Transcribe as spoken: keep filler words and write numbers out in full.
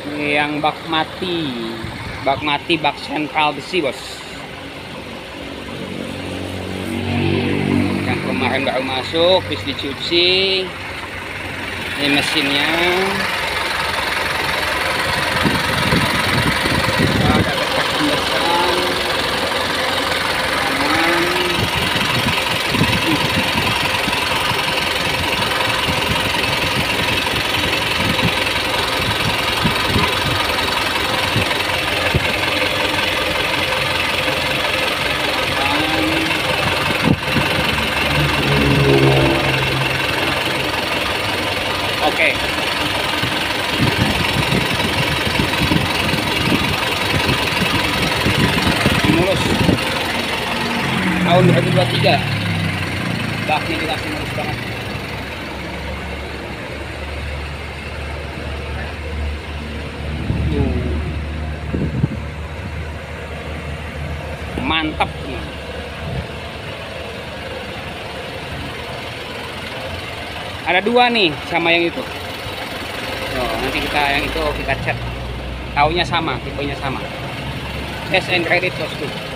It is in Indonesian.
Ini yang bak mati, bak mati, bak sentral besi bos. Yang kemarin baru masuk, bis dicuci. Ini mesinnya. Ada bekas pembesaran. Oke. Mulus. Tahun dua ribu dua puluh tiga. Baknya dikasih mulus banget. Tuh. Mantap. Ada dua nih sama yang itu. Oh, nanti kita yang itu kita chat. Taunya sama, tipenya sama. S and Credit Bosku.